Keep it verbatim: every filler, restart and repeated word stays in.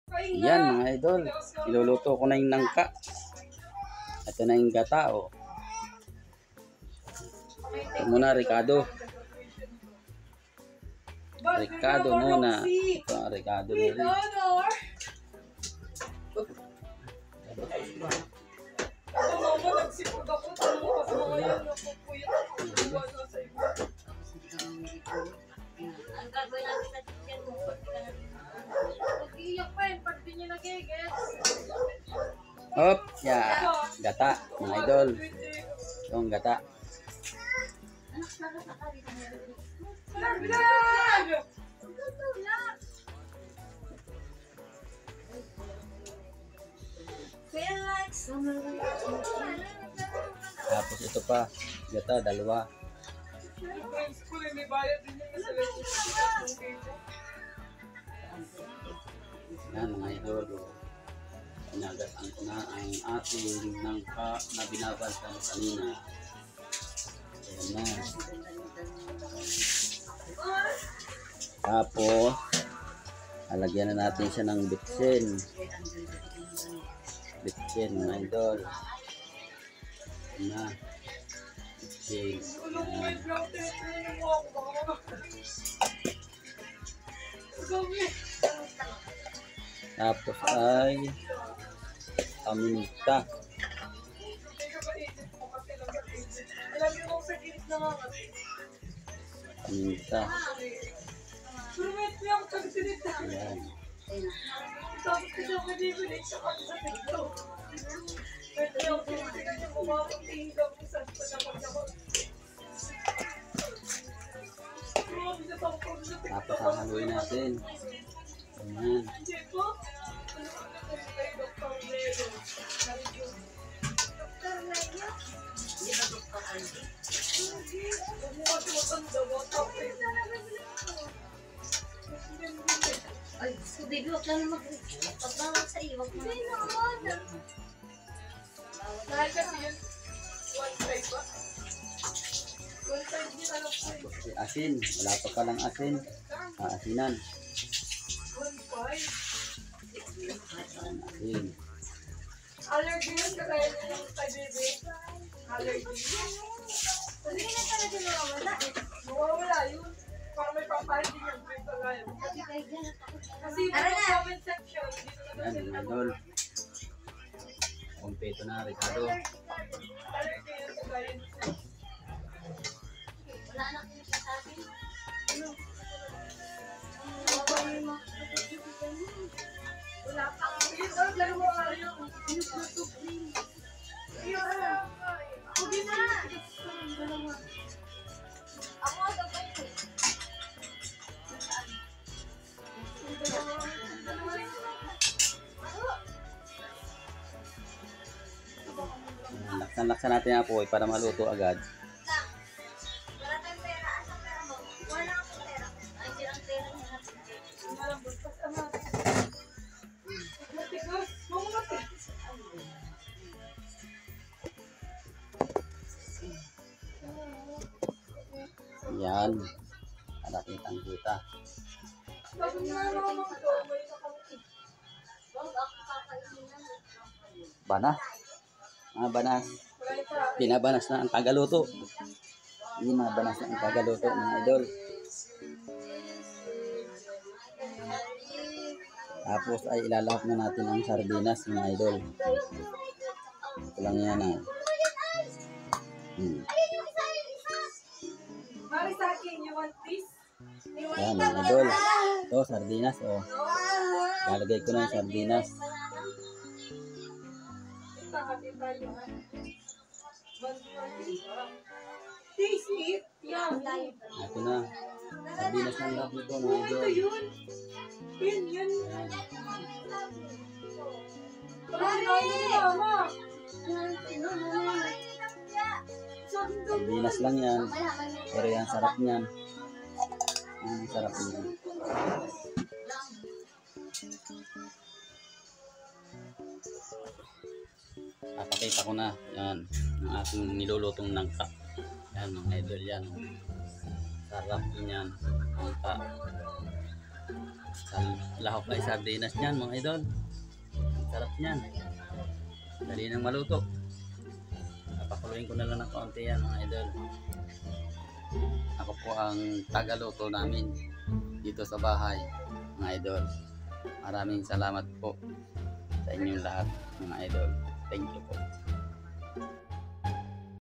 Yan mga idol, iluluto ko na yung nangka. Ito na yung gata, oh. Ito muna, Ricardo. Ricardo muna. Ito ang Ricardo na rin. Ang gagawin natin sa chicken mo, mag-iiyak pa yun, pag di nyo nagigets. Hop, yeah. Gata, mga idol. Ito ang gata. Tapos ito pa, gata, dalawa. Yan mga idol, pinagatan ko na ang ating nangka na binabaltan kanina. Ayan na. Tapos alagyan na natin siya ng bitsin. Bitsin mga idol. Ayan na. Bitsin. Ayan. Tapos ay paminta. Paminta. Ayan. Tapos hahaluin natin. Ayan. Ay, so baby, wag lang mag-pagbawag sa iyo. Wag mo na. Dahil kasi yun, one side ba? One side yun, alam ko yun. Asin. Wala pa palang asin. Aasinan. One five. Asin. Allergy yun, kagaya ng kay baby. Allergy. Hindi na talaga nawawala eh. Nawawala yun. Parang may papahin yung break kagaya. Kasi yung comment section, dito na Ayan mga idol. Kompleto na, Ricardo. allergy yun, kagaya ng wala na kung sasabi. Wala pa nga. Yun, lalo mo nga yun. Hindi na. Ako, sabay ko. Laksan-laksan natin ang apoy para maluto agad. Wala tayong pera. Asa pera mo? Wala akong pera. Ay, silang pera niya. Malambot pa sa mga. Matigas. Mamumati. Yan. Para kitang kita. Banas. Ah, banas. Binabanas na ang tagaluto. Binabanas na ang tagaluto mga idol. Tapos ay ilalahap na natin ang sardinas mga idol. Ito lang yan ah. Hmm. Mari sa akin, you want this? Yan mga idol. Ito sardinas oh. Lalagay ko na yung sardinas. Taste it. Yeah. Ito na. Sardinas na lang ito mga idol. Ito yun. Yun, yun. Yan. Sardinas lang yan. Pero yan sarap niyan. Ang sarap niyan. Papakita ko na. Yan. Ang aking nilulutong nangka. Yan mga idol yan. Sarap niyan. Nangka. Sal- lahok ay sardinas niyan mga idol. Ang sarap niyan. Dali nang maluto. Napakuluin ko na lang ng kaunti yan mga idol. Ako po ang tagaluto namin dito sa bahay mga idol. Maraming salamat po sa inyong lahat mga idol. Thank you po.